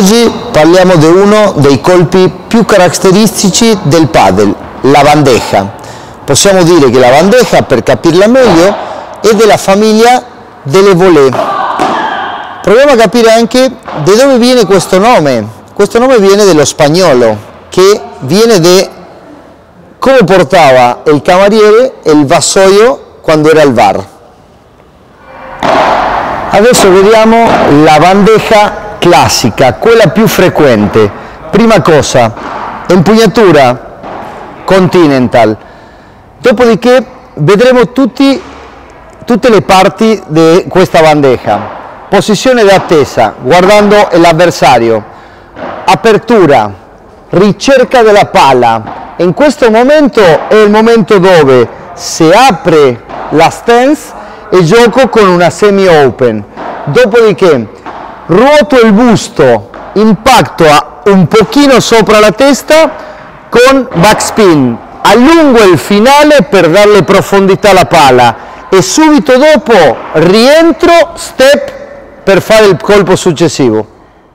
Oggi parliamo di uno dei colpi più caratteristici del padel, la bandeja. Possiamo dire che la bandeja, per capirla meglio, è della famiglia delle volée. Proviamo a capire anche da dove viene questo nome. Questo nome viene dello spagnolo, che viene da come portava il cameriere e il vassoio quando era al bar. Adesso vediamo la bandeja classica, quella più frequente. Prima cosa, impugnatura continental. Dopodiché vedremo tutte le parti di questa bandeja. Posizione d'attesa, guardando l'avversario. Apertura, ricerca della palla. In questo momento è il momento dove si apre la stance e gioco con una semi-open. Dopodiché ruoto il busto, impatto un pochino sopra la testa con backspin. Allungo il finale per darle profondità alla palla e subito dopo rientro, step, per fare il colpo successivo.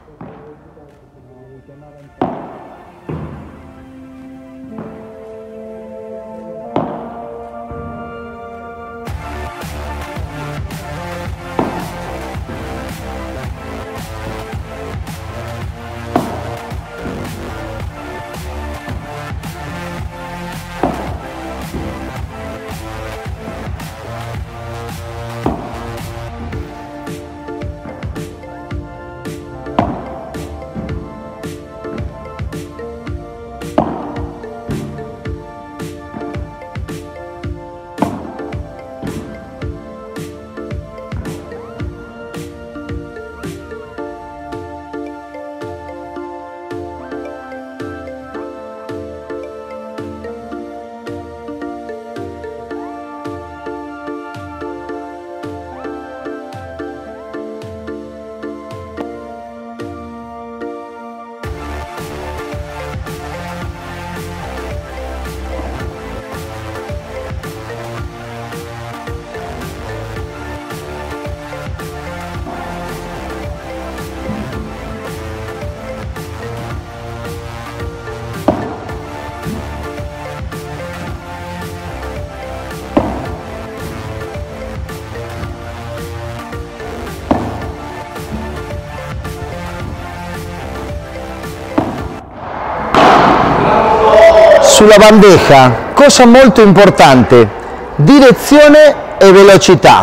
Sulla bandeja, cosa molto importante, direzione e velocità.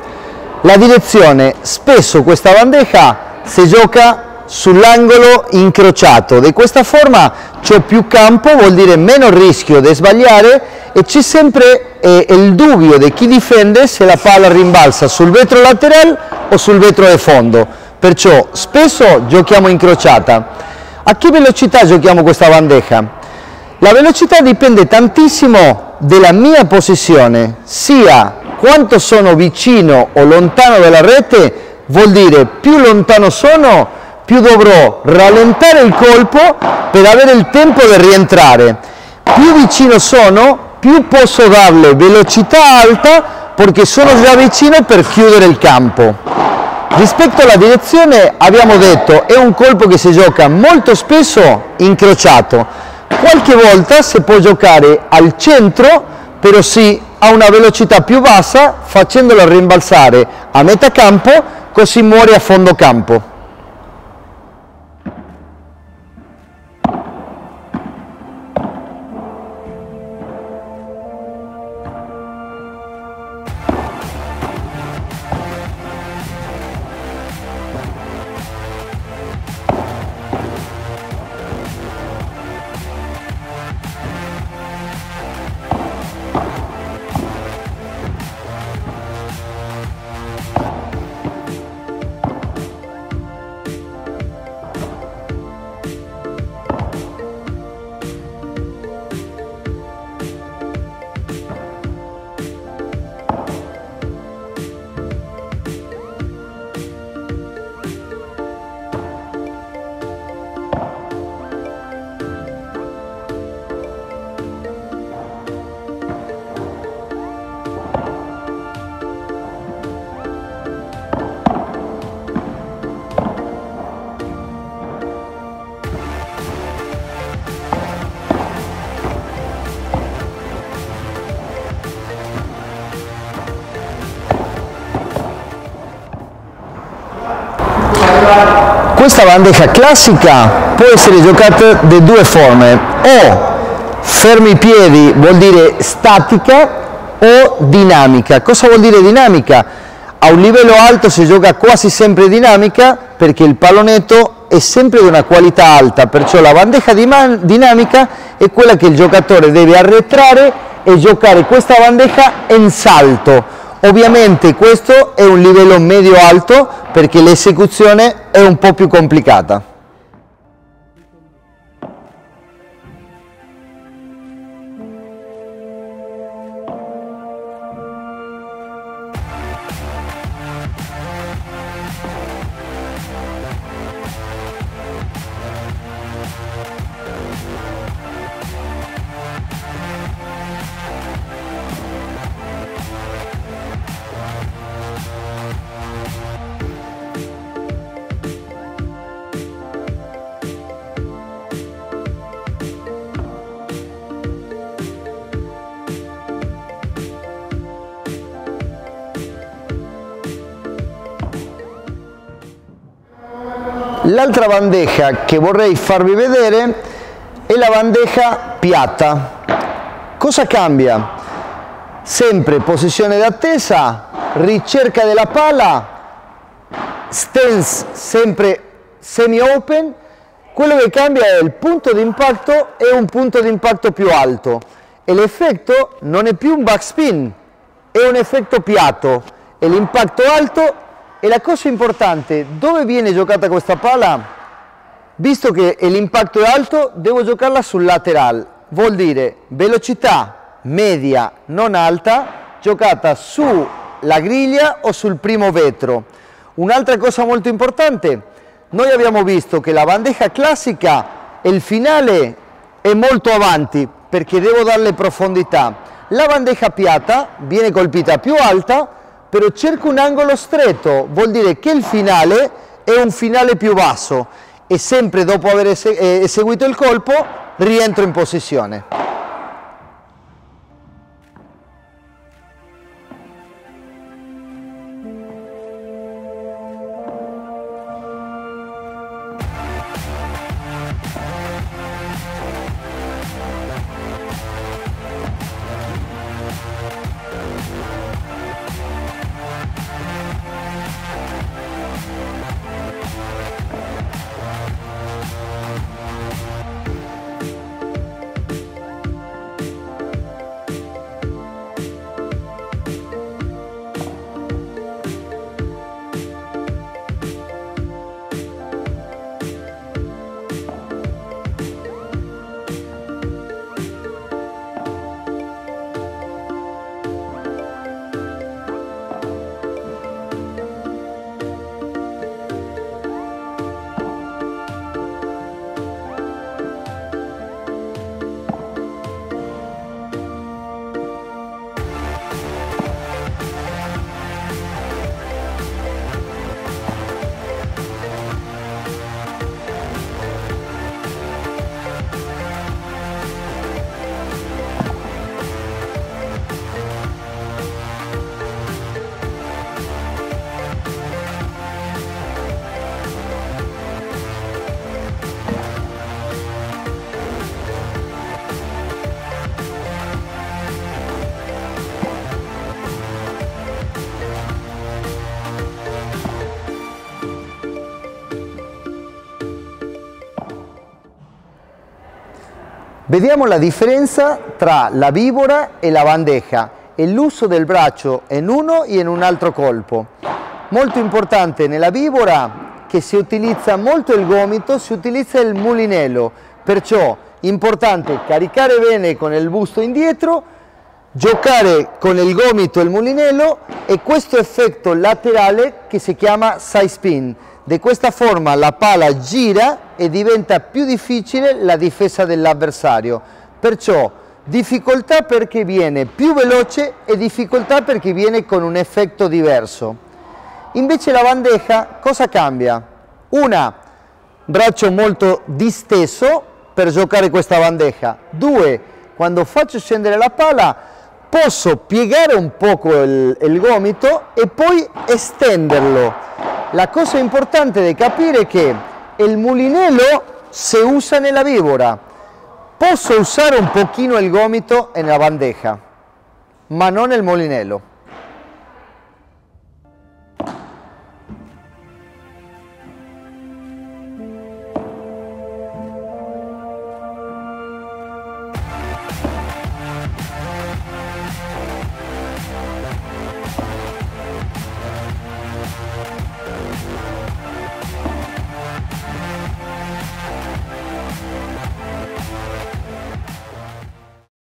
La direzione, spesso questa bandeja si gioca sull'angolo incrociato, di questa forma c'è più campo, vuol dire meno rischio di sbagliare e c'è sempre il dubbio di chi difende se la palla rimbalza sul vetro laterale o sul vetro di fondo, perciò spesso giochiamo incrociata. A che velocità giochiamo questa bandeja? La velocità dipende tantissimo dalla mia posizione, sia quanto sono vicino o lontano dalla rete, vuol dire più lontano sono, più dovrò rallentare il colpo per avere il tempo di rientrare. Più vicino sono, più posso darle velocità alta perché sono già vicino per chiudere il campo. Rispetto alla direzione abbiamo detto è un colpo che si gioca molto spesso incrociato. Qualche volta si può giocare al centro, però sì a una velocità più bassa, facendola rimbalzare a metà campo, così muore a fondo campo. Questa bandeja classica può essere giocata di due forme, o fermi i piedi vuol dire statica o dinamica. Cosa vuol dire dinamica? A un livello alto si gioca quasi sempre dinamica perché il pallonetto è sempre di una qualità alta, perciò la bandeja dinamica è quella che il giocatore deve arretrare e giocare questa bandeja in salto. Ovviamente questo è un livello medio-alto perché l'esecuzione è un po' più complicata. L'altra bandeja che vorrei farvi vedere è la bandeja piatta. Cosa cambia? Sempre posizione d'attesa, ricerca della palla, stance sempre semi-open. Quello che cambia è il punto di impatto e un punto di impatto più alto. E l'effetto non è più un backspin, è un effetto piatto. E l'impatto alto. E la cosa importante, dove viene giocata questa palla? Visto che l'impatto è alto, devo giocarla sul lateral. Vuol dire velocità media, non alta, giocata sulla griglia o sul primo vetro. Un'altra cosa molto importante, noi abbiamo visto che la bandeja classica, il finale è molto avanti perché devo darle profondità. La bandeja piatta viene colpita più alta, però cerco un angolo stretto, vuol dire che il finale è un finale più basso e sempre dopo aver eseguito il colpo rientro in posizione. Vediamo la differenza tra la víbora e la bandeja e l'uso del braccio in uno e in un altro colpo. Molto importante nella víbora che si utilizza molto il gomito, si utilizza il mulinello, perciò importante caricare bene con il busto indietro, giocare con il gomito e il mulinello e questo effetto laterale che si chiama side spin. Di questa forma la palla gira e diventa più difficile la difesa dell'avversario, perciò difficoltà perché viene più veloce e difficoltà perché viene con un effetto diverso. Invece la bandeja cosa cambia? Una, braccio molto disteso per giocare questa bandeja. Due, quando faccio scendere la palla posso piegare un poco il gomito e poi estenderlo. La cosa importante de capire è che il mulinello se usa nella víbora. Posso usare un pochino il gomito nella bandeja, ma non il molinello.